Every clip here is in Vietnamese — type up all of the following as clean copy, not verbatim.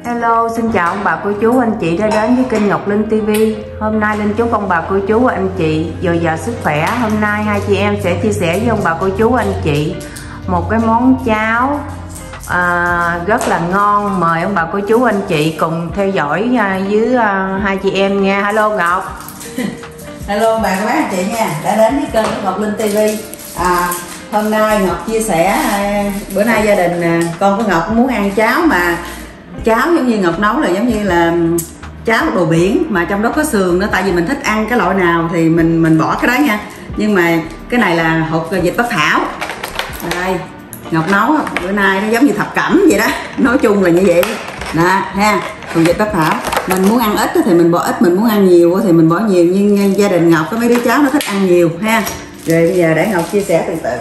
Hello, xin chào ông bà cô chú anh chị đã đến với kênh Ngọc Linh TV. Hôm nay Linh chúc ông bà cô chú và anh chị dồi dào sức khỏe. Hôm nay hai chị em sẽ chia sẻ với ông bà cô chú anh chị một cái món cháo rất là ngon. Mời ông bà cô chú anh chị cùng theo dõi với hai chị em nha. Hello Ngọc. Hello bà các bác anh chị nha, đã đến với kênh của Ngọc Linh TV. Hôm nay Ngọc chia sẻ bữa nay gia đình con của Ngọc cũng muốn ăn cháo, mà cháo giống như Ngọc nấu là giống như là cháo đồ biển mà trong đó có sườn nữa, tại vì mình thích ăn cái loại nào thì mình bỏ cái đó nha. Nhưng mà cái này là hột vịt Bắc Thảo. Đây Ngọc nấu bữa nay nó giống như thập cẩm vậy đó, nói chung là như vậy nè ha. Còn vịt Bắc Thảo mình muốn ăn ít thì mình bỏ ít, mình muốn ăn nhiều thì mình bỏ nhiều, nhưng gia đình Ngọc có mấy đứa cháu nó thích ăn nhiều ha. Rồi bây giờ để Ngọc chia sẻ từ từ.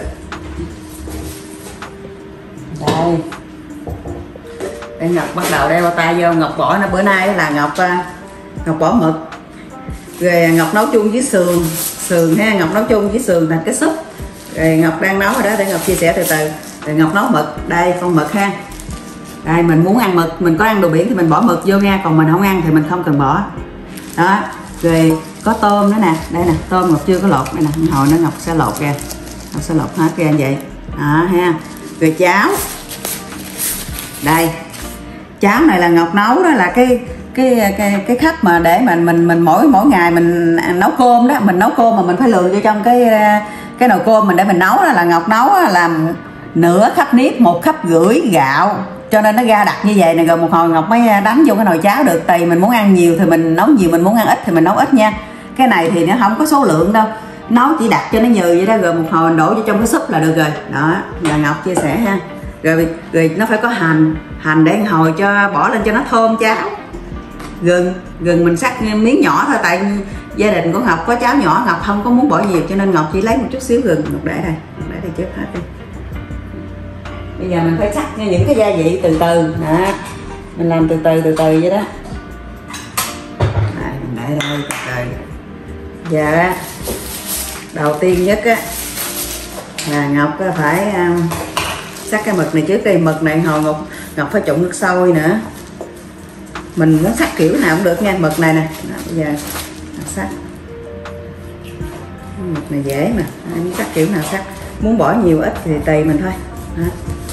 Đây để Ngọc bắt đầu đeo bao tay vô. Ngọc bỏ nó bữa nay là Ngọc bỏ mực, rồi Ngọc nấu chung với sườn ha. Ngọc nấu chung với sườn thành cái súp. Rồi Ngọc đang nấu rồi đó, để Ngọc chia sẻ từ từ. Rồi Ngọc nấu mực, đây con mực ha. Đây mình muốn ăn mực, mình có ăn đồ biển thì mình bỏ mực vô nha, còn mình không ăn thì mình không cần bỏ đó. Rồi có tôm nữa nè, đây nè, tôm Ngọc chưa có lột đây nè, hồi nữa Ngọc sẽ lột ra, Ngọc sẽ lột hết ra vậy đó ha. Rồi cháo, đây cháo này là Ngọc nấu đó, là cái khách mà để mình mỗi ngày mình nấu cơm đó, mình nấu cơm mà mình phải lường vô trong cái nồi cơm mình để mình nấu đó, là Ngọc nấu đó, làm nửa khắp nếp 1,5 khắp gạo, cho nên nó ra đặc như vậy nè. Rồi một hồi Ngọc mới đánh vô cái nồi cháo được, tại mình muốn ăn nhiều thì mình nấu nhiều, mình muốn ăn ít thì mình nấu ít nha. Cái này thì nó không có số lượng đâu, nấu chỉ đặt cho nó nhừ vậy đó, rồi một hồi mình đổ vô trong cái súp là được rồi đó. Là Ngọc chia sẻ ha. Rồi nó phải có hành để hồi cho bỏ lên cho nó thơm cháo. Gừng mình cắt miếng nhỏ thôi, tại gia đình của Ngọc có cháu nhỏ, Ngọc không có muốn bỏ nhiều cho nên Ngọc chỉ lấy một chút xíu gừng. Ngọc để đây trước hết đi. Bây giờ mình phải cắt những cái gia vị từ từ đó. Mình làm từ từ vậy đó. Đây, mình để đây từ từ. Giờ đầu tiên nhất á là Ngọc phải sắc cái mực này trước đi. Mực này hồi Ngọc phải trụng nước sôi nữa. Mình muốn sắc kiểu nào cũng được nha. Mực này nè đó, bây giờ sắc mực này dễ mà, muốn sắc kiểu nào sắc, muốn bỏ nhiều ít thì tùy mình thôi đó.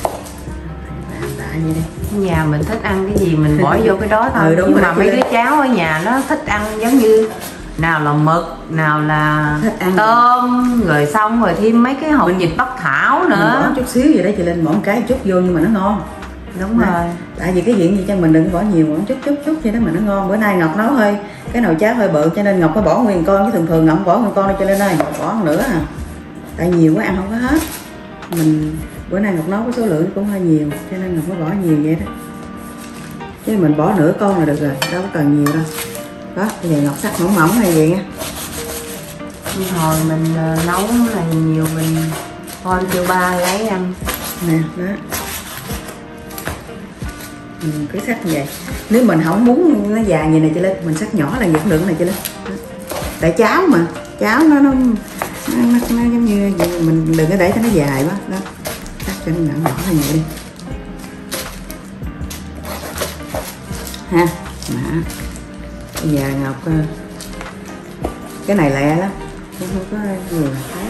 Vậy đi. Nhà mình thích ăn cái gì mình bỏ vô cái đó thôi. Đúng. Nhưng mà mấy đứa cháu ở nhà nó thích ăn giống như nào là mực, nào là tôm, rồi xong rồi thêm mấy cái hột vịt Bắc Thảo nữa. Mình bỏ chút xíu vậy đó chị Linh, bỏ một cái chút vô nhưng mà nó ngon. Đúng rồi. Tại vì cái chuyện gì cho mình đừng bỏ nhiều, bỏ chút vậy đó mà nó ngon. Bữa nay Ngọc nấu hơi cái nồi cháo hơi bự cho nên Ngọc có bỏ nguyên con, chứ thường Ngọc không bỏ nguyên con đâu cho nên ơi, bỏ một nửa à. Tại nhiều quá ăn không có hết. Mình bữa nay Ngọc nấu cái số lượng cũng hơi nhiều cho nên Ngọc có bỏ nhiều vậy đó. Chứ mình bỏ nửa con là được rồi, đâu có cần nhiều đâu. Đó, bây giờ Ngọc sắc mỏng hay vậy nha. Hồi mình nấu là nhiều mình thôi kêu ba lấy ăn nè đó. Mình cứ sắc như vậy. Nếu mình không muốn nó dài như này cho lên, mình sắc nhỏ là vẫn được này cho lên. Tại cháo mà, cháo nó giống như vậy, mình đừng có để cho nó dài quá đó. Cắt cho nó nhỏ như vậy đi ha. Đó. Bây giờ Ngọc cái này lẹ lắm, không có nhiều khó.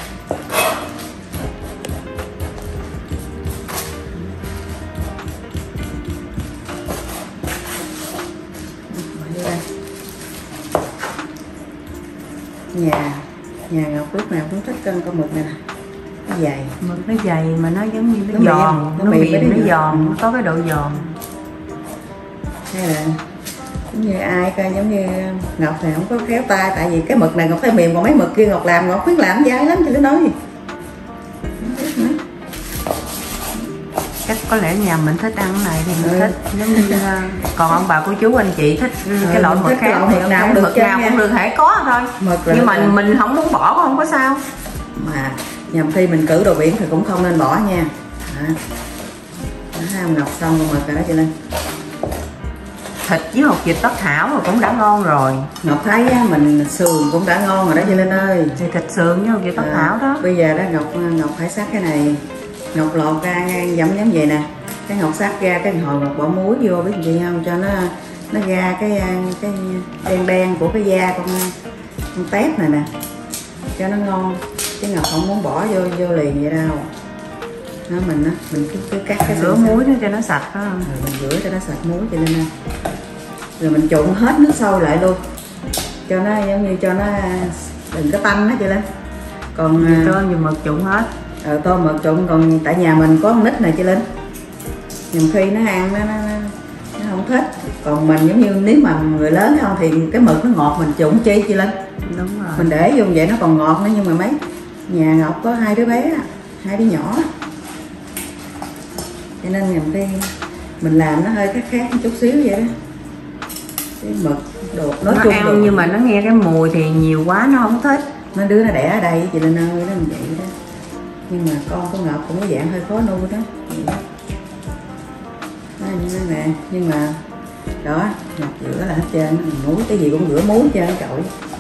Nhà Ngọc lúc nào cũng thích con mực này nè, nó dày, mực nó dày mà nó giống như nó giòn, nó mềm, nó giòn, nó có cái độ giòn. Hay là giống như ai coi, giống như Ngọc thì không có khéo tay, tại vì cái mực này Ngọc phải mềm, còn mấy mực kia Ngọc làm Ngọc biết làm dai lắm, chứ nó nói gì. Chắc có lẽ nhà mình thích ăn cái này thì mình thích, giống như còn ông bà cô chú anh chị thích cái loại mực khác thì mực nào cũng được, hãy có thôi. Nhưng mà mình không muốn bỏ không có sao. Mà nhầm khi mình cử đồ biển thì cũng không nên bỏ nha. Đó, Ngọc xong con mực rồi đó chị Linh. Thịt với hột vịt Bắc Thảo rồi cũng đã ngon rồi. Ngọc thấy mình sườn cũng đã ngon rồi đó chị Linh ơi. Thì thịt sườn với hột vịt Bắc Thảo đó. Bây giờ đó Ngọc phải sắc cái này Ngọc lột ra giống vậy nè, cái Ngọc sắc ra cái hồi Ngọc bỏ muối vô, biết gì không, cho nó ra cái đen đen của cái da con tép này nè, cho nó ngon. Chứ Ngọc không muốn bỏ vô liền vậy đâu. Đó, mình cứ cắt cái rửa muối nó cho nó sạch đó. Mình rửa cho nó sạch muối cho nên nè. Rồi mình trộn hết nước sôi lại luôn, cho nó giống như cho nó đừng có tanh hết chị Linh. Còn tôm dùng mực trộn hết. Tôm mực trộn, còn tại nhà mình có con nít này chị Linh, nhiều khi nó ăn nó không thích. Còn mình giống như nếu mà người lớn không thì cái mực nó ngọt mình trộn chi chị Linh. Đúng rồi. Mình để vô vậy nó còn ngọt nữa, nhưng mà mấy nhà Ngọc có 2 đứa bé, 2 đứa nhỏ, cho nên nhiều khi mình làm nó hơi khác một chút xíu vậy đó. Cái mực đột nói nó chung ăn nhưng mà nó nghe cái mùi thì nhiều quá nó không thích. Nó đứa nó đẻ ở đây chị Linh ơi, nó làm vậy đó. Nhưng mà con của Ngọc cũng có dạng hơi khó nuôi đó. Đó như thế nè, nhưng mà đó Ngọc rửa là hết trơn, muối cái gì cũng rửa muối trơn trội.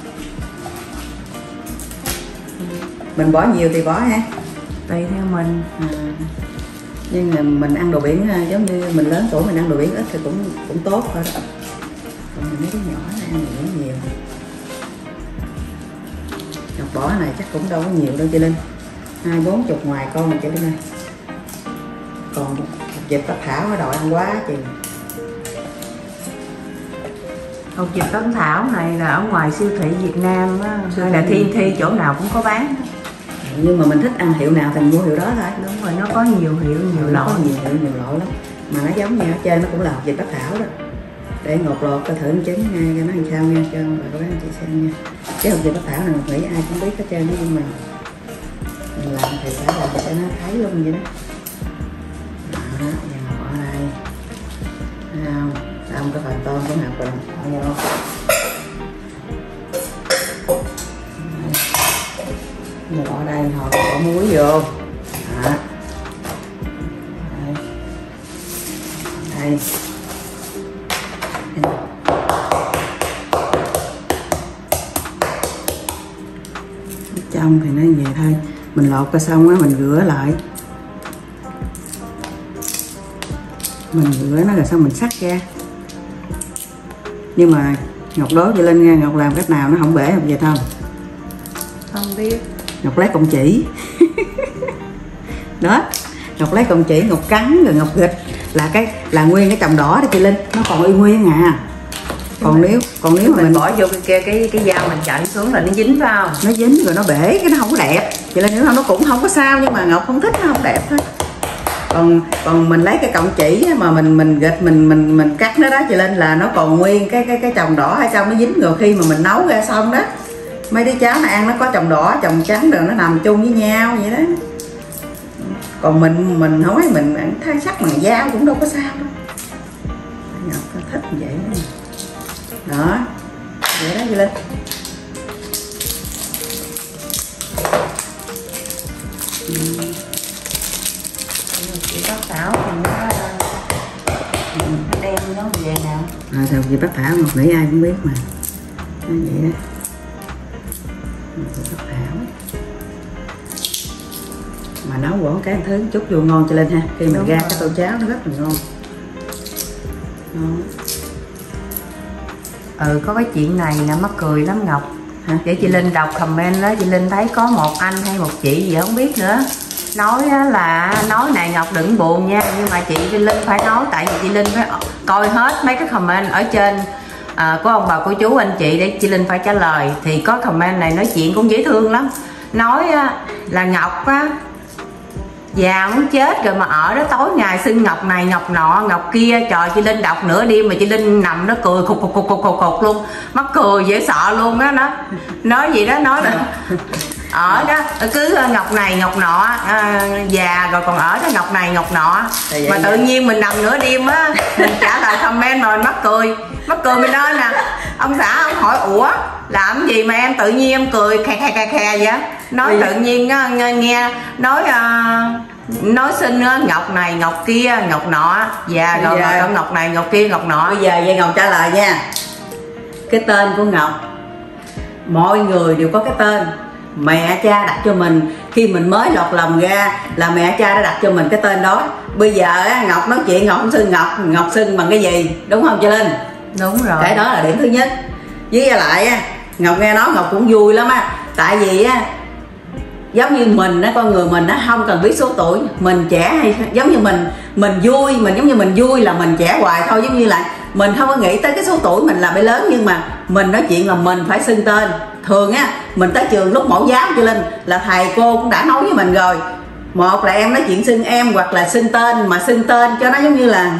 Mình bỏ nhiều thì bỏ ha, tùy theo mình. Nhưng mà mình ăn đồ biển giống như mình lớn tuổi mình ăn đồ biển ít thì cũng tốt thôi đó. Còn mấy đứa nhỏ này ăn nhiều nhiều. Ngọc bỏ này chắc cũng đâu có nhiều đâu chị Linh, 20-40 ngoài con mà chị Linh ơi. Còn vịt Bắc Thảo nó đòi ăn quá chị. Hột vịt Bắc Thảo này là ở ngoài siêu thị Việt Nam á, hay là Thiên Thi chỗ nào cũng có bán. Nhưng mà mình thích ăn hiệu nào thì mình mua hiệu đó thôi. Đúng rồi, nó có nhiều hiệu, nhiều loại. Có nhiều hiệu, nhiều loại lắm. Mà nó giống như ở trên nó cũng là hột vịt Bắc Thảo đó. Để Ngọc lột coi thử trứng nha, cho nó làm sao nha, cho bà các anh chị xem nha. Cái hột vịt Bắc Thảo này mình nghĩ ai cũng biết hết trơn đó, nhưng mà mình làm thì phải làm cho nó thấy luôn vậy đó. Đó, giờ bỏ đây. Thấy không? Xong cái phần tôm của Ngọc rồi bỏ vô. Giờ bỏ đây, hồi bỏ muối vô. Đó. Đây. Trong thì nó về thôi, mình lột coi xong á mình rửa lại, mình rửa nó rồi xong mình xắt ra. Nhưng mà Ngọc đố chị Linh nha, Ngọc làm cách nào nó không bể không vậy không? Không biết. Ngọc lấy cọng chỉ đó, Ngọc lấy cọng chỉ Ngọc cắn rồi Ngọc gịch là nguyên cái chồng đỏ đó chị Linh, nó còn y nguyên à. Còn nếu mà mình bỏ vô cái dao mình chảy xuống là nó dính phải không? Nó dính rồi nó bể, cái nó không có đẹp. Chị Linh nếu không nó cũng không có sao, nhưng mà Ngọc không thích, nó không đẹp thôi. Còn mình lấy cái cọng chỉ mà mình gịch mình cắt nó đó chị Linh, là nó còn nguyên cái chồng đỏ hay sao nó dính, rồi khi mà mình nấu ra xong đó mấy đứa cháu nó ăn nó có chồng đỏ chồng trắng rồi nó nằm chung với nhau vậy đó. Còn mình không ấy, mình ăn thay sắc bằng dao cũng đâu có sao đâu. Ngọc có thích như vậy đó, vậy đó chị Linh. Chị Bắc Thảo thì nó đem nó về nào. Thôi chị Bắc Thảo Ngọc nghĩ ai cũng biết mà. Nó vậy đó. Chị Bắc Thảo mà nấu bỏ cái thứ chút vô ngon cho lên ha, khi mình ra cái tô cháo nó rất là ngon. Có cái chuyện này là mắc cười lắm Ngọc. Hả? Để chị Linh đọc comment đó, chị Linh thấy có một anh hay một chị gì không biết nữa nói là nói này Ngọc đừng buồn nha, nhưng mà chị Linh phải nói, tại vì chị Linh phải coi hết mấy cái comment ở trên của ông bà cô chú anh chị để chị Linh phải trả lời. Thì có comment này nói chuyện cũng dễ thương lắm, nói là Ngọc á già muốn chết rồi mà ở đó tối ngày xưng Ngọc này Ngọc nọ Ngọc kia. Trời, chị Linh đọc nửa đêm mà chị Linh nằm đó cười khục luôn, mắc cười dễ sợ luôn á. Nó nói gì đó, nói là ở đó cứ Ngọc này Ngọc nọ già rồi còn ở đó Ngọc này Ngọc nọ, mà tự nhiên mình nằm nửa đêm á mình trả lời comment mà mình mắc cười mình nói nè ông xã ông hỏi ủa làm gì mà em tự nhiên em cười khè vậy, nói tự nhiên nghe nói xin Ngọc này Ngọc kia Ngọc nọ già rồi còn Ngọc này Ngọc kia Ngọc nọ. Bây giờ vậy Ngọc trả lời nha. Cái tên của Ngọc mọi người đều có cái tên, mẹ cha đặt cho mình khi mình mới lọt lòng ra, là mẹ cha đã đặt cho mình cái tên đó. Bây giờ Ngọc nói chuyện Ngọc không xưng Ngọc xưng bằng cái gì, đúng không chị Linh? Đúng rồi. Cái đó là điểm thứ nhất. Với lại Ngọc nghe nói Ngọc cũng vui lắm á, tại vì giống như mình á, con người mình á không cần biết số tuổi mình trẻ hay giống như mình vui, mình giống như mình vui là mình trẻ hoài thôi, giống như là mình không có nghĩ tới cái số tuổi mình là bị lớn, nhưng mà mình nói chuyện là mình phải xưng tên. Thường á mình tới trường lúc mẫu giáo chị Linh là thầy cô cũng đã nói với mình rồi, một là em nói chuyện xưng em hoặc là xưng tên, mà xưng tên cho nó giống như là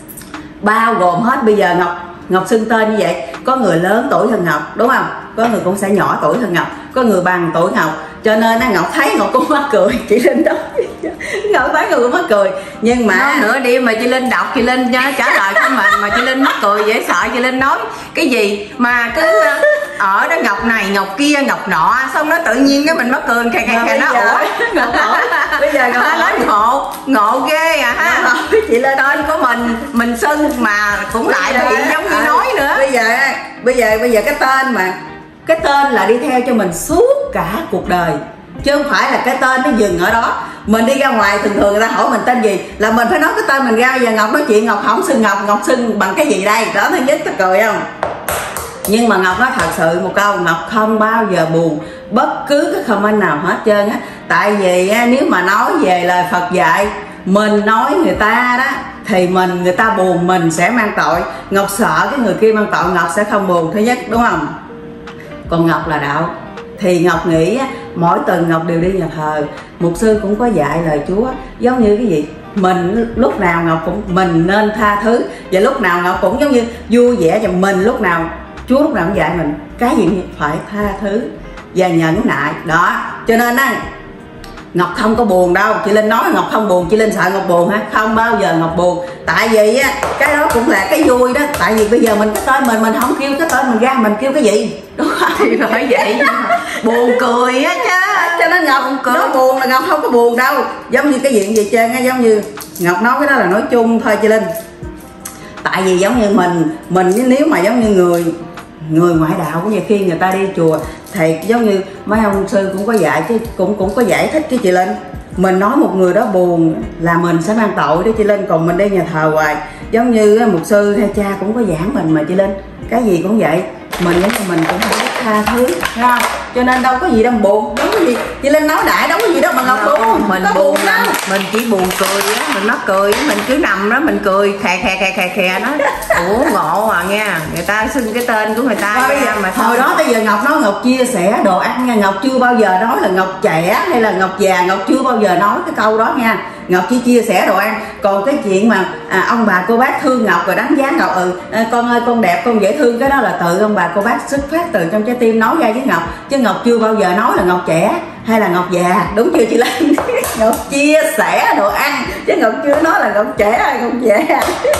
bao gồm hết. Bây giờ Ngọc xưng tên như vậy, có người lớn tuổi hơn Ngọc đúng không, có người cũng sẽ nhỏ tuổi hơn Ngọc, có người bằng tuổi Ngọc, cho nên Ngọc thấy Ngọc cũng mắc cười. Chị Linh đó Ngọc thấy Ngọc cũng mắc cười, nhưng mà nói nữa đi mà chị Linh đọc, chị Linh trả lời cho mình mà chị Linh mắc cười dễ sợ. Chị Linh nói cái gì mà cứ ở đó Ngọc này Ngọc kia Ngọc nọ, xong nó tự nhiên cái mình mắc cười khè nó ủa bây giờ Ngọc nói ngộ ghê à ha. Chị Linh tên của mình xưng mà cũng lại bị giống như nói nữa. Bây giờ cái tên mà cái tên là đi theo cho mình suốt cả cuộc đời, chứ không phải là cái tên nó dừng ở đó. Mình đi ra ngoài thường người ta hỏi mình tên gì là mình phải nói cái tên mình ra. Bây giờ Ngọc nói chuyện Ngọc không xưng Ngọc xưng bằng cái gì đây? Đó, thứ nhất, ta cười không? Nhưng mà Ngọc nói thật sự một câu, Ngọc không bao giờ buồn bất cứ cái comment nào hết trơn á. Tại vì nếu mà nói về lời Phật dạy, mình nói người ta đó thì người ta buồn mình sẽ mang tội. Ngọc sợ cái người kia mang tội, Ngọc sẽ không buồn, thứ nhất, đúng không? Còn Ngọc là đạo thì Ngọc nghĩ mỗi tuần Ngọc đều đi nhà thờ, mục sư cũng có dạy lời Chúa giống như cái gì mình lúc nào Ngọc cũng mình nên tha thứ, và lúc nào Ngọc cũng giống như vui vẻ, và mình lúc nào Chúa lúc nào cũng dạy mình cái gì phải tha thứ và nhẫn nại đó. Cho nên Ngọc không có buồn đâu. Chị Linh nói Ngọc không buồn, chị Linh sợ Ngọc buồn hả? Không bao giờ Ngọc buồn. Tại vì cái đó cũng là cái vui đó. Tại vì bây giờ mình cái tên mình không kêu cái tên mình ra, mình kêu cái gì, đúng không? Thì phải vậy buồn cười á chứ. Cho nên Ngọc nó buồn là Ngọc không có buồn đâu. Giống như cái chuyện gì trơn á, giống như Ngọc nói cái đó là nói chung thôi chị Linh. Tại vì giống như mình nếu mà giống như người ngoại đạo cũng như khi người ta đi chùa thì giống như mấy ông sư cũng có dạy chứ, cũng có giải thích chứ chị Linh. Mình nói một người đó buồn là mình sẽ mang tội đó chị Linh. Còn mình đi nhà thờ hoài, giống như mục sư hay cha cũng có giảng mình mà chị Linh, cái gì cũng vậy, mình giống như mình cũng phải biết tha thứ, thấy không? Cho nên đâu có gì đâu buồn, đâu có gì. Chị Linh nói đại đâu có gì đâu mà Ngọc buồn. Mình buồn lắm, mình chỉ buồn cười á, mình mắc cười, mình cứ nằm đó mình cười khè nói ủa ngộ à nha, người ta xưng cái tên của người ta bây giờ, mà hồi đó bây giờ Ngọc nói Ngọc chia sẻ đồ ăn nha, Ngọc chưa bao giờ nói là Ngọc trẻ hay là Ngọc già, Ngọc chưa bao giờ nói cái câu đó nha. Ngọc chỉ chia sẻ đồ ăn. Còn cái chuyện mà ông bà cô bác thương Ngọc rồi đánh giá Ngọc con ơi con đẹp con dễ thương, cái đó là tự ông bà cô bác xuất phát từ trong trái tim nói ra với Ngọc, chứ Ngọc chưa bao giờ nói là Ngọc trẻ hay là Ngọc già, đúng chưa chị Linh? Ngọc chia sẻ đồ ăn chứ Ngọc chưa nói là Ngọc trẻ hay Ngọc già.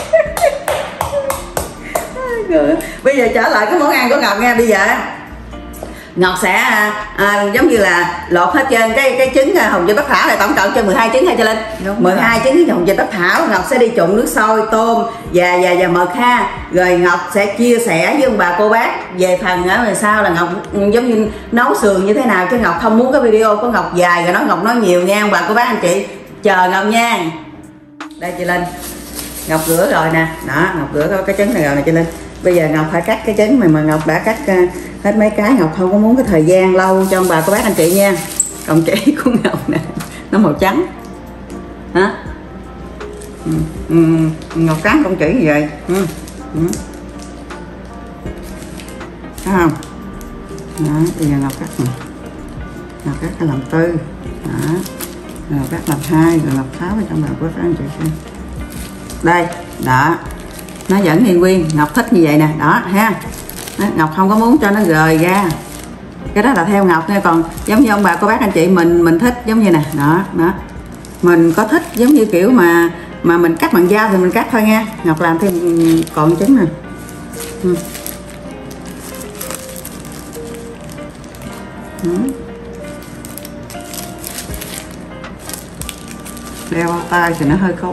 Bây giờ trở lại cái món ăn của Ngọc nha. Bây giờ Ngọc sẽ giống như là lột hết trơn cái trứng hồng vịt bắc thảo này, tổng cộng cho 12 trứng hay cho Linh? Đúng 12 trứng hồng vịt bắc thảo. Ngọc sẽ đi trụng nước sôi, tôm và mực ha. Rồi Ngọc sẽ chia sẻ với ông bà cô bác về phần ở sau là Ngọc giống như nấu sườn như thế nào, chứ Ngọc không muốn cái video của Ngọc dài rồi Ngọc nói nhiều nha. Ông bà cô bác anh chị chờ Ngọc nha. Đây chị Linh, Ngọc rửa rồi nè, đó Ngọc rửa cái trứng này rồi nè chị Linh. Bây giờ Ngọc phải cắt cái trứng mà Ngọc đã cắt hết mấy cái. Ngọc không có muốn cái thời gian lâu cho ông bà cô bác anh chị nha. Còn chỉ của Ngọc nè, nó màu trắng hả? Ngọc cán con chỉ như vậy thấy không? Đó, bây giờ Ngọc cắt nè, Ngọc cắt cái làm tư đó, Ngọc cắt làm hai, rồi Ngọc tháo vào trong bà cô bác anh chị xem. Đây đó, nó vẫn nguyên nguyên. Ngọc thích như vậy nè, đó ha. Ngọc không có muốn cho nó rời ra, cái đó là theo Ngọc nha. Còn giống như ông bà cô bác anh chị mình thích giống như nè, đó đó, mình có thích giống như kiểu mà mình cắt bằng dao thì mình cắt thôi nha. Ngọc làm thêm còn trứng nè. Đeo bao tay thì nó hơi khó.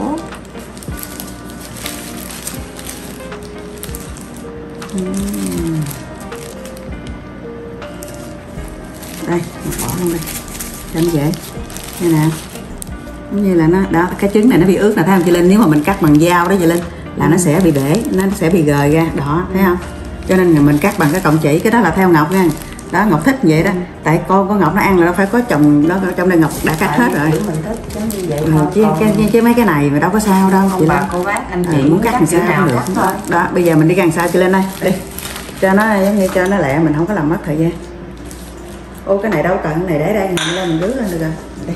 đây bỏ luôn đây cho nó dễ đây nè, giống như là nó đó, cái trứng này nó bị ướt nè, thấy không chị Linh? Nếu mà mình cắt bằng dao đó chị Linh là nó sẽ bị bể, nó sẽ bị gời ra đó, thấy không? Cho nên mình cắt bằng cái cọng chỉ, cái đó là theo Ngọc nha. Đó, Ngọc thích vậy đó, tại con có Ngọc nó ăn là nó phải có chồng đó, trong đây Ngọc đã cắt hết rồi. Mình thích giống như vậy thôi, chứ mấy cái này mà đâu có sao đâu chị Linh. Cô bác anh chị muốn cắt làm sao cũng được thôi. Đó, bây giờ mình đi gần sao chị Linh ơi, đi cho nó giống như cho nó lẹ, mình không có làm mất thời gian. Ô cái này đâu cần, cái này để đây mình lên mình rưới lên được rồi. Đi.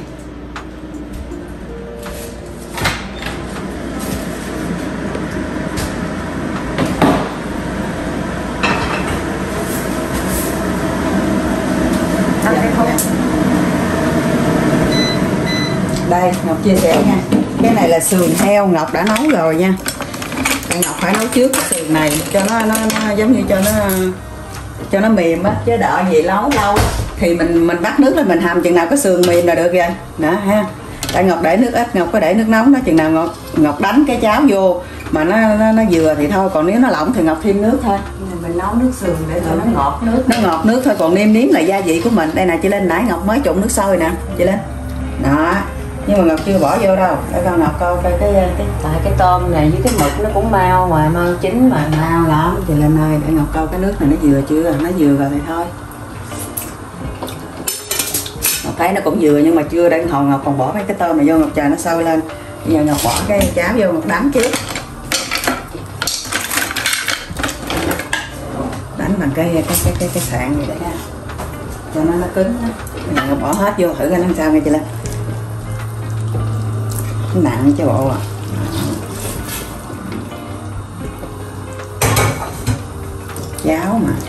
Đây Ngọc chia sẻ nha, cái này là sườn heo Ngọc đã nấu rồi nha. Ngọc phải nấu trước cái sườn này cho nó giống như cho nó mềm á, chứ đợi gì nấu lâu thì mình bắt nước lên mình hầm chừng nào cái sườn mềm là được rồi đó ha. Tại Ngọc để nước ít, Ngọc có để nước nóng đó, chừng nào Ngọc đánh cái cháo vô mà nó vừa thì thôi, còn nếu nó lỏng thì Ngọc thêm nước thôi. Mình nấu nước sườn để cho nó ngọt nước, nó ngọt nước thôi, còn nêm nếm là gia vị của mình. Đây nè chị Linh, nãy Ngọc mới trụng nước sôi nè chị Linh đó, nhưng mà Ngọc chưa bỏ vô đâu. Để con Ngọc coi cái tại cái tôm này với cái mực nó cũng mau mà, mau chín mà mau lắm chị Linh ơi. Để Ngọc coi cái nước này nó vừa chưa, nó vừa rồi thì thôi. Ngọc thấy nó cũng vừa nhưng mà chưa, để hồi Ngọc còn bỏ mấy cái tôm này vô Ngọc chờ nó sôi lên. Bây giờ Ngọc bỏ cái cháo vô Ngọc đánh trước, đánh bằng cái sạn vậy đấy ha, cho nó cứng đó. Bây giờ Ngọc bỏ hết vô thử coi nó làm sao nghe chị Linh. Nặng chứ bộ à. Cháo mà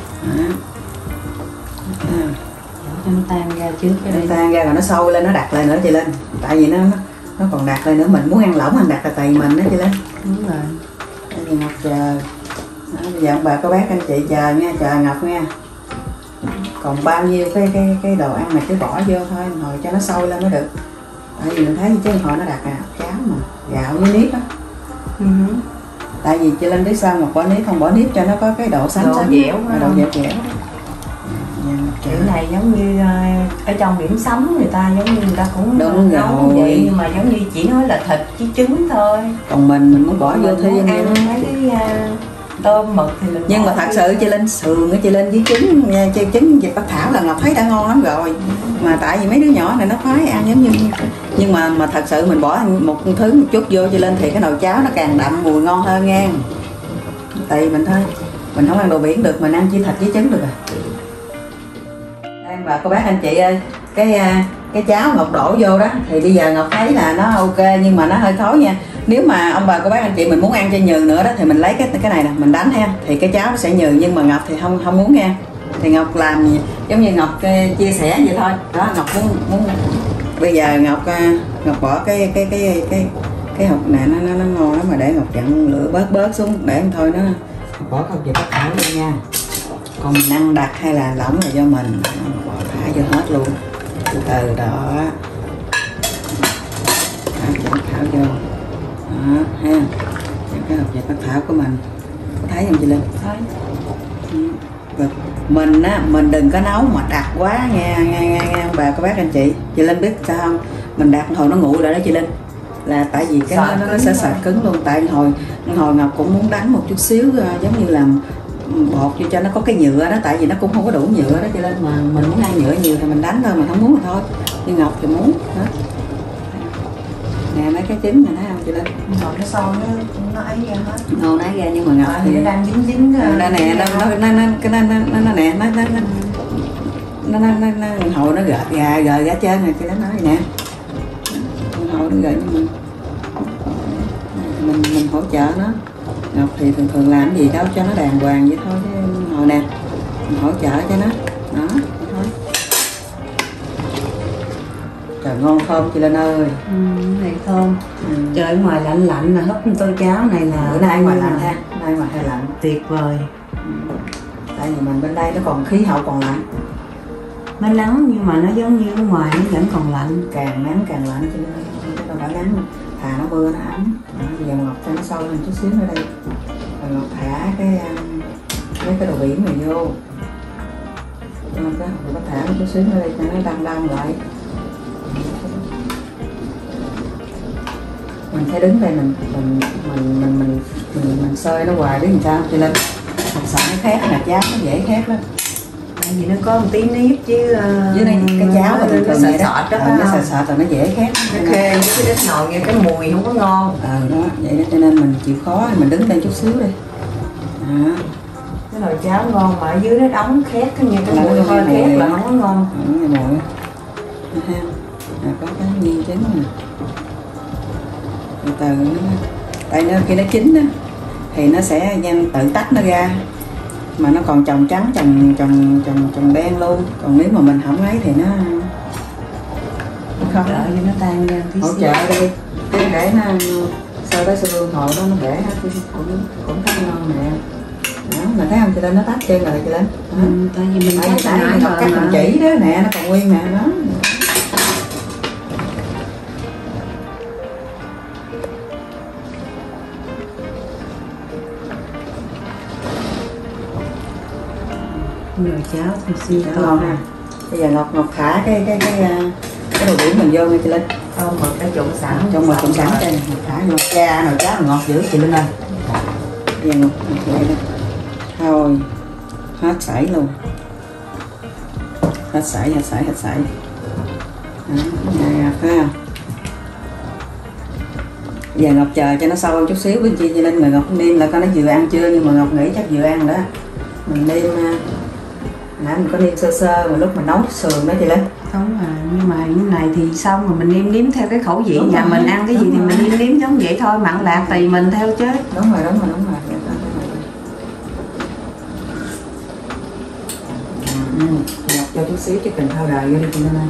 cho nó tan ra trước, cái nó tan ra rồi nó sôi lên, nó đặt lại nữa chị Linh. Tại vì nó còn đặt lại nữa, mình muốn ăn lỏng mình đặt là tùy mình đó chị Linh. Đúng rồi. Bây giờ Ngọc chờ đó, bây giờ ông bà có bác anh chị chờ nha, chờ Ngọc nha. Còn bao nhiêu cái đồ ăn này cứ bỏ vô thôi, hồi cho nó sôi lên mới được. Tại vì mình thấy chứ hồi nó đặt cháo mà gạo với nếp á. Tại vì chị Linh biết sao Ngọc bỏ nếp, không bỏ nếp cho nó có cái độ sánh độ dẻo, độ dẻo. Kiểu này giống như ở trong điểm sắm người ta giống như người ta cũng đúng nấu vậy, nhưng mà giống như chỉ nói là thịt với trứng thôi. Còn mình muốn bỏ vô thêm ăn mấy cái tôm mực thì mình nhưng mà thật sự chị Linh sườn chị Linh với trứng nha, trứng vịt Bắc Thảo là Ngọc thấy đã ngon lắm rồi. Mà tại vì mấy đứa nhỏ này nó khoái ăn giống như, nhưng mà thật sự mình bỏ một thứ một chút vô chị Linh thì cái nồi cháo nó càng đậm mùi ngon hơn nha. Tại mình thôi, mình không ăn đồ biển được, mình ăn chỉ thịt với trứng được rồi. Đây bà cô bác anh chị ơi, cái cháo Ngọc đổ vô đó thì bây giờ Ngọc thấy là nó ok nhưng mà nó hơi thối nha. Nếu mà ông bà cô bác anh chị mình muốn ăn cho nhừ nữa đó thì mình lấy cái này nè mình đánh ha, thì cái cháo nó sẽ nhừ, nhưng mà Ngọc thì không muốn nha. Thì Ngọc làm giống như Ngọc chia sẻ vậy thôi đó. Ngọc muốn bây giờ Ngọc bỏ cái hộp này nó ngon lắm mà, để Ngọc chặn lửa bớt xuống để thôi nó bỏ không gì Bắc Thảo vô nha. Còn mình ăn đặc hay là lỏng là do mình, bỏ thả vô hết luôn từ từ đó. Thả Thảo vô đó ha, cái hộp vịt Bắc Thảo của mình có thấy không chị Linh? Thấy. Mình đừng có nấu mà đặc quá nghe ông bà cô bác anh chị Linh biết sao không? Mình đặt hồi nó nguội rồi đó chị Linh, là tại vì cái nó sẽ sệt cứng luôn. Tại hồi Ngọc cũng muốn đánh một chút xíu giống như làm bột cho nó có cái nhựa đó, tại vì nó cũng không có đủ nhựa đó cho nên mà mình muốn ăn nhựa nhiều thì mình đánh thôi, mà không muốn thì thôi. Nhưng Ngọc thì muốn đó. Nè mấy cái trứng này thấy không chị Linh? Ngọc cái son nó ấy ra hết. Nó ấy ra nhưng mà Ngọc thì nó đang dính đây nè, nó hồi nó gời ra trên này chị Linh nói nè. Hồi nó gợi nhưng mình hỗ trợ nó. Ngọc thì thường làm gì đâu cho nó đàng hoàng vậy thôi chứ hồi nè mình hỗ trợ cho nó đó thôi. Trời ngon thơm chị Linh ơi. Này thơm. Trời ở ngoài lạnh là hấp tô cháo này là bữa nay ngoài lạnh ha, nay ngoài hơi lạnh tuyệt vời. Tại vì mình bên đây nó còn khí hậu còn lạnh, Nó nắng nhưng mà nó giống như ở ngoài nó vẫn còn lạnh. Càng nắng càng lạnh cho nên nó đã nắng thà nó mưa nó ấm. Bây giờ Ngọc cho nó sôi lên chút xíu nữa đây, rồi Ngọc thả cái đồ biển này vô. cho cái hộp có thả chút xíu nữa đây cho nó đăng lại. Mình phải đứng đây mình xơi nó hoài biết làm sao cho nên thật sợ nó khét là cháo nó dễ khét lắm. Tại vì nó có một tí nếp chứ dưới đây cái cháo là nó sợ sọt đó phải nó không? sợ là nó dễ khét, Nó khê với cái ít nồi nghe cái mùi không có ngon. Đó vậy đó cho nên mình chịu khó mình đứng đây chút xíu đi. Đó. Cái nồi cháo ngon mà ở dưới nó đóng khét cái nghe cái mùi hơi khét là không có ngon. Mùi ha. Có cái viên trứng nè. Từ từ nó tại nó khi nó chín á thì nó sẽ tự tách nó ra, mà nó còn trồng trắng trồng đen luôn, còn nếu mà mình không lấy thì nó không đợi cho nó tan ra tí hỗ xíu. trợ đi cái để nó sau đó sữa hương hồi đó nó để cũng rất ngon nè. Đó mà thấy không, cho nên nó tách chân rồi cho lên. Tại vì mình phải nãy học cách mình chỉ đó nè, nó còn nguyên nè đó. Nồi cháo thì siêu ngon nè. Bây giờ Ngọc thả cái đồ biển mình vô ngay chị Linh. một cái trộn sẵn Trong một trộn sẵn đây Ngọc thả vô cha nồi cháo ngọt dữ chị Linh ơi. Bây giờ Ngọc lại đây. Thôi hết sảy luôn, hết sảy. Đó, này phải không? Bây giờ Ngọc chờ cho nó sâu chút xíu bên chi Linh rồi Ngọc nêm lại coi nó vừa ăn chưa, nhưng mà Ngọc nghĩ chắc vừa ăn đó. Mình nêm nãy mình có nêm sơ mà lúc mình nấu sườn đó chị Linh. đúng rồi, nhưng mà như này thì xong rồi mình nêm theo cái khẩu vị Đúng nhà rồi, mình ăn cái gì thì mình nêm giống vậy thôi, mặn lạc tùy mình theo chứ. Đúng rồi. Ngọc cho chút xíu chứ cần thao đời vô đi chị Linh ơi.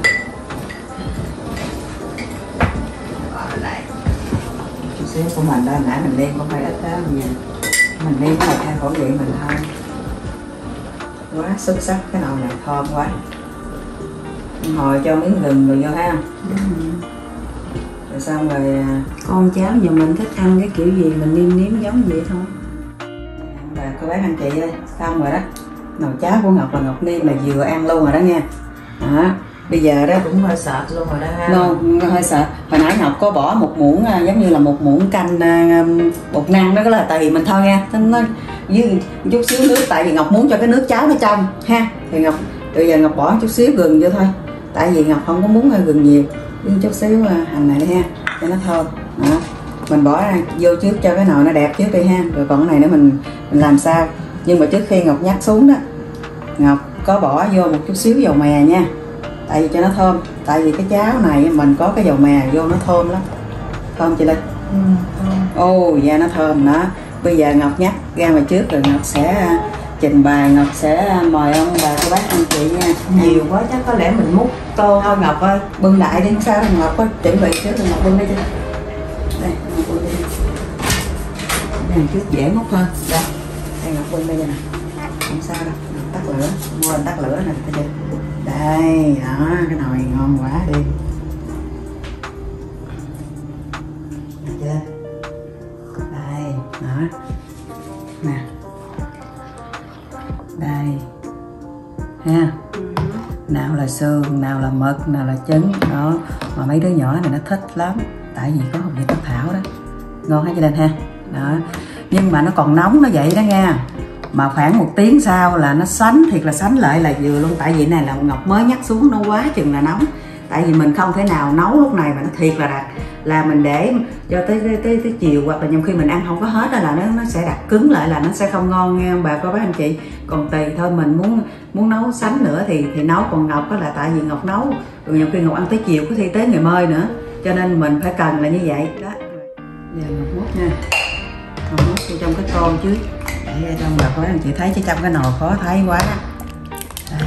Chút xíu của mình đó, nãy mình nêm không phải ít đó nha, mình nêm là theo khẩu vị mình thôi. Quá xuất sắc, cái nồi này thơm quá. Hồi cho miếng gừng rồi vô ha. Rồi xong rồi Con cháu nhà mình thích ăn cái kiểu gì mình nêm giống vậy thôi. bà cô bác anh chị ơi, xong rồi đó. Nồi cháo của Ngọc là Ngọc nêm là vừa ăn luôn rồi đó nha. Đó, bây giờ đó Cũng hơi sợt luôn rồi đó ha. non hơi sợ. Hồi nãy Ngọc có bỏ một muỗng giống như là một muỗng canh bột năng đó, là tại vì mình thôi nha, nó với chút xíu nước, tại vì Ngọc muốn cho cái nước cháo nó trong ha, thì Ngọc bây giờ Ngọc bỏ chút xíu gừng vô thôi, tại vì Ngọc không có muốn gừng nhiều, với chút xíu hành này đi ha cho nó thơm. Đó, mình bỏ ra vô trước cho cái nồi nó đẹp trước đi ha, rồi còn cái này nữa mình làm sao. Nhưng mà trước khi Ngọc nhắc xuống đó, Ngọc có bỏ vô một chút xíu dầu mè nha, tại vì cho nó thơm, tại vì cái cháo này mình có cái dầu mè vô nó thơm lắm. Thơm chị Linh. Da nó thơm đó. Bây giờ Ngọc nhắc ra ngoài trước rồi Ngọc sẽ trình bày, Ngọc sẽ mời ông bà cô bác anh chị nha. Nhiều quá chắc có lẽ mình múc tô thôi Ngọc ơi. Bưng đại đi sao đâu, Ngọc có chuẩn bị trước rồi Ngọc bưng đi chứ. Đây Ngọc bưng đi. Đây trước dễ múc hơn. Đây Ngọc bưng đây nè, không sao đâu. Ngọc tắt lửa, quên tắt lửa nè thấy chưa. Đây đó, cái nồi ngon quá đi. Được chưa? Đây đó nè, đây ha. Nào là xương, nào là mực, nào là trứng đó, mà mấy đứa nhỏ này nó thích lắm, tại vì có hột vịt Bắc Thảo đó, ngon hết cho nên ha. Đó, nhưng mà nó còn nóng nó vậy đó nha, mà khoảng 1 tiếng sau là nó sánh, thiệt là sánh lại là vừa luôn. Tại vì này là Ngọc mới nhắc xuống, nó quá chừng là nóng, tại vì mình không thể nào nấu lúc này mà nó thiệt là đặc, là mình để cho tới chiều, hoặc là nhiều khi mình ăn không có hết là nó sẽ đặc cứng lại, là nó sẽ không ngon nghe ông bà cô bác anh chị. Còn tùy thôi, mình muốn nấu sánh nữa thì nấu, còn Ngọc đó là tại vì Ngọc nấu rồi nhiều khi Ngọc ăn tới chiều có thi tới ngày mơi nữa, cho nên mình phải cần là như vậy đó. Giờ Ngọc múc nha, Ngọc múc vô trong cái tô trước để cho ông bà cô bác anh chị thấy, chứ trong cái nồi khó thấy quá. Đây.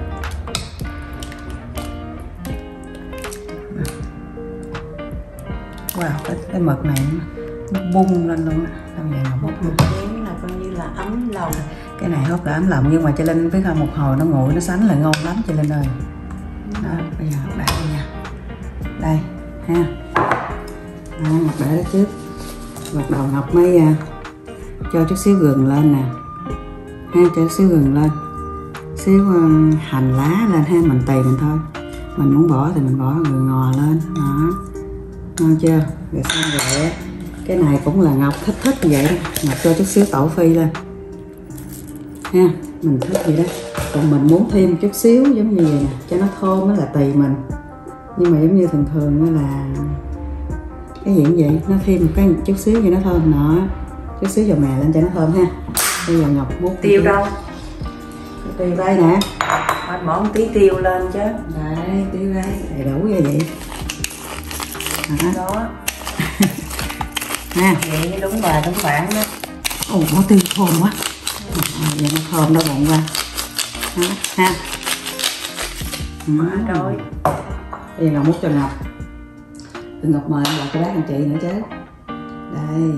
Wow, cái mực này nó bung lên luôn á. Bây giờ Ngọc múc luôn. Chén là coi như là ấm lòng. Cái này hốt là ấm lòng, nhưng mà cho Linh biết không, một hồi nó nguội nó sánh là ngon lắm cho Linh ơi. Đó, bây giờ Ngọc để đây nha. Đây ha. Đó, Ngọc để đó trước. Bắt đầu Ngọc mới cho chút xíu gừng lên nè. Ha, cho chút xíu gừng lên. xíu hành lá lên ha, mình tùy mình thôi, mình muốn bỏ thì mình bỏ, rồi ngò lên đó, ngon chưa? Rồi xong rồi cái này cũng là Ngọc thích như vậy đó, Ngọc cho chút xíu tỏi phi lên ha, mình thích vậy đó. Còn mình muốn thêm một chút xíu giống như vậy nè cho nó thơm, nó là tùy mình, nhưng mà giống như thường nó là cái gì cũng vậy, nó thêm một chút xíu cho nó thơm nọ, chút xíu dầu mè lên cho nó thơm ha. Bây giờ Ngọc múc tiêu đâu? Tiêu đây nè, anh bỏ một tí tiêu lên chứ. Đây, tiêu đây, đầy đủ như vậy đó ha. Vậy như đúng bài đúng bản đó. Ồ, bỏ tiêu thơm quá. Vậy nó thơm đó bụng ra đó, ha. Rồi bây giờ Ngọc múc cho Ngọc. Tụi Ngọc mời lại cái bác anh chị nữa chứ. Đây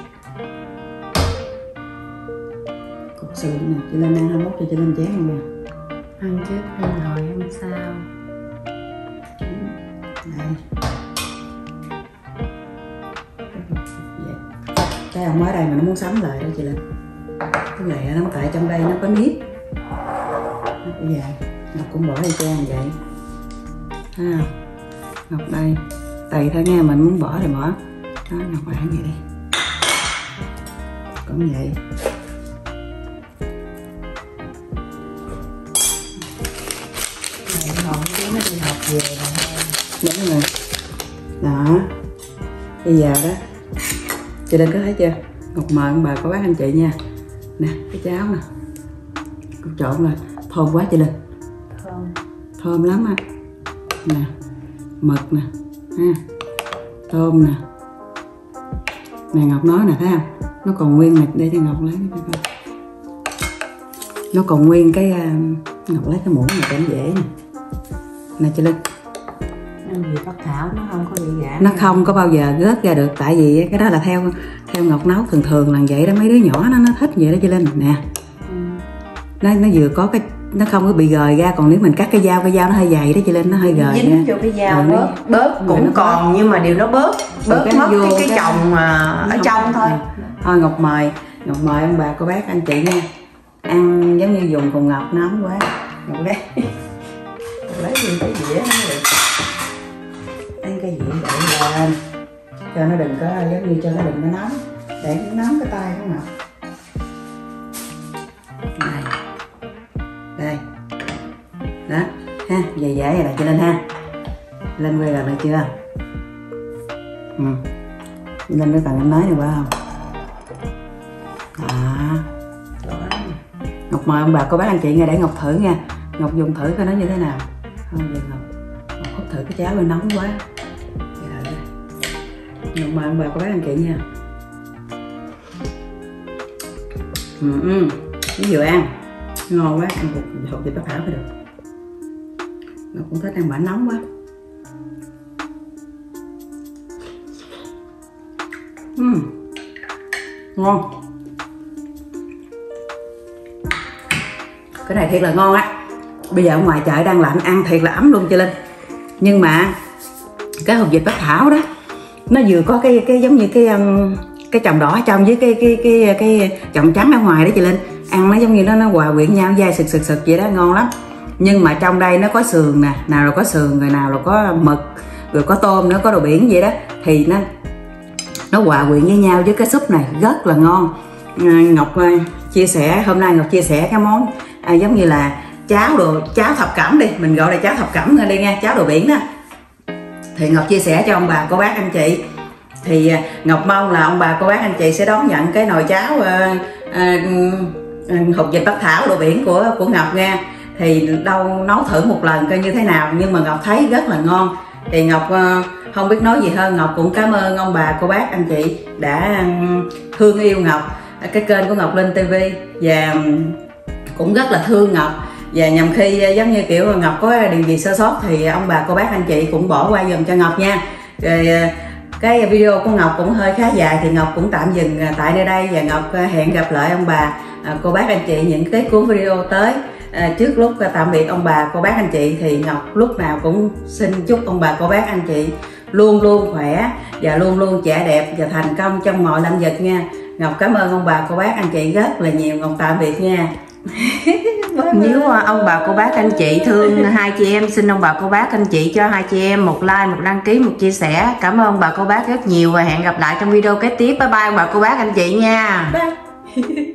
cục sườn nè, chị Linh ăn 21 cho chị Linh chén luôn nè. ăn trước lên hồi ăn sao. Đây cái ông mới đây mà nó muốn sắm lại đó chị Linh, cái này nó tại trong đây nó có nếp. Bây giờ Ngọc cũng bỏ đi cho ăn vậy ha. Ngọc đây tùy thôi nha, mình muốn bỏ thì bỏ đó. Ngọc ăn vậy đi cũng vậy. Này hồn chứ nó đi học về là đúng rồi đó. Bây giờ đó chị Linh có thấy chưa, Ngọc mời ông bà cô bác anh chị nha, nè cái cháo nè, Ngọc trộn lên thơm quá chị Linh, thơm lắm á nè, mực nè ha, tôm nè, này Ngọc nói nè thấy không, nó còn nguyên nè, để cho Ngọc lấy cái coi, nó còn nguyên cái Ngọc lấy cái muỗng này cho nó dễ nè, nè chị Linh. ăn gì Bắc Thảo nó không có bị gã, nó không có bao giờ rớt ra được, tại vì cái đó là theo Ngọc nấu thường là vậy đó, mấy đứa nhỏ nó thích vậy đó chị Linh nè. Nó vừa có cái, nó không có bị gời ra, còn nếu mình cắt cái dao nó hơi dày đó chị Linh, nó hơi gời dính vô cái dao bớt cũng còn, nhưng mà điều nó bớt mất cái chồng ở trong thôi. Thôi Ngọc mời ông bà cô bác anh chị nha, ăn giống như dùng cùng Ngọc nóng quá. Ngọc lấy thêm cái dĩa nó được, ăn cái dĩa đậy lên cho nó đừng có giống như cho nó đừng có nóng, để nó nóng cái tay của Ngọc. Này đây đó ha, dễ rồi lại cho lên ha, lên quay gần lại chưa? Lên cái cần anh nói này qua không đó. Ngọc mời ông bà cô bác anh chị nghe, để Ngọc thử nha, Ngọc dùng thử coi nó như thế nào. Không vậy Ngọc hút thử cái cháo hơi nóng quá. Ngọc mời ông bà cô bác anh chị nha. Ví dụ ăn ngon quá, ăn hộp thịt Bắc Thảo mới được. Nó cũng thích ăn bả nóng quá. Ngon. Cái này thiệt là ngon á. Bây giờ ở ngoài chợ đang lạnh, ăn thiệt là ấm luôn chị Linh. Nhưng mà cái hộp vịt Bắc Thảo đó, nó vừa có cái giống như cái chồng đỏ trong với cái chồng trắng ở ngoài đó chị Linh, ăn nó giống như nó hòa quyện nhau, dai sực vậy đó, ngon lắm. Nhưng mà trong đây nó có sườn nè, nào là có sườn, rồi nào là có mực, rồi có tôm nữa, có đồ biển vậy đó, thì nó hòa quyện với nhau với cái súp này rất là ngon. Ngọc chia sẻ hôm nay, Ngọc chia sẻ cái món giống như là cháo thập cẩm đi, mình gọi là cháo thập cẩm thôi đi nha, cháo đồ biển đó. Thì Ngọc chia sẻ cho ông bà cô bác anh chị, thì Ngọc mong là ông bà cô bác anh chị sẽ đón nhận cái nồi cháo hột vịt Bắc Thảo đồ biển của Ngọc nha. Thì đâu nấu thử một lần coi như thế nào, nhưng mà Ngọc thấy rất là ngon. Thì Ngọc không biết nói gì hơn, Ngọc cũng cảm ơn ông bà cô bác anh chị đã thương yêu Ngọc, cái kênh của Ngọc Linh TV, và cũng rất là thương Ngọc. Và nhằm khi giống như kiểu Ngọc có điều gì sơ sót thì ông bà cô bác anh chị cũng bỏ qua dùm cho Ngọc nha. Rồi cái video của Ngọc cũng hơi khá dài thì Ngọc cũng tạm dừng tại nơi đây, và Ngọc hẹn gặp lại ông bà cô bác anh chị những cái cuốn video tới. Trước lúc tạm biệt ông bà cô bác anh chị thì Ngọc lúc nào cũng xin chúc ông bà cô bác anh chị luôn luôn khỏe và luôn luôn trẻ đẹp và thành công trong mọi lĩnh vực nha. Ngọc cảm ơn ông bà cô bác anh chị rất là nhiều. Ngọc tạm biệt nha. Nếu ông bà cô bác anh chị thương hai chị em, xin ông bà cô bác anh chị cho hai chị em một like, một đăng ký, một chia sẻ. Cảm ơn ông bà cô bác rất nhiều và hẹn gặp lại trong video kế tiếp. Bye bye ông bà cô bác anh chị nha. Bye.